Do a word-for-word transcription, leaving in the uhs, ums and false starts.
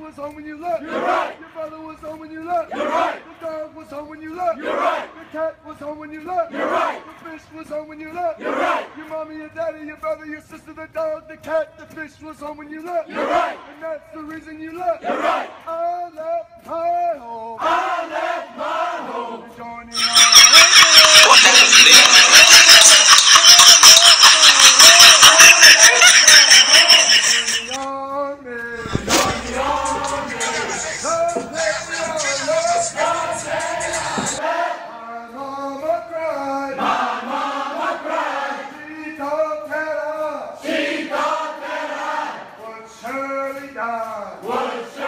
was home when you left. You're right. Your brother was home when you left. You're right. The dog was home when you left. You're right. The cat was home when you left. You're right. The fish was home when you left. You're right. Your mommy, your daddy, your brother, your sister, the dog, the cat, the fish was home when you left. You're right. And that's the reason you left. You're right. I left my home. I left my home. To join the Would surely die.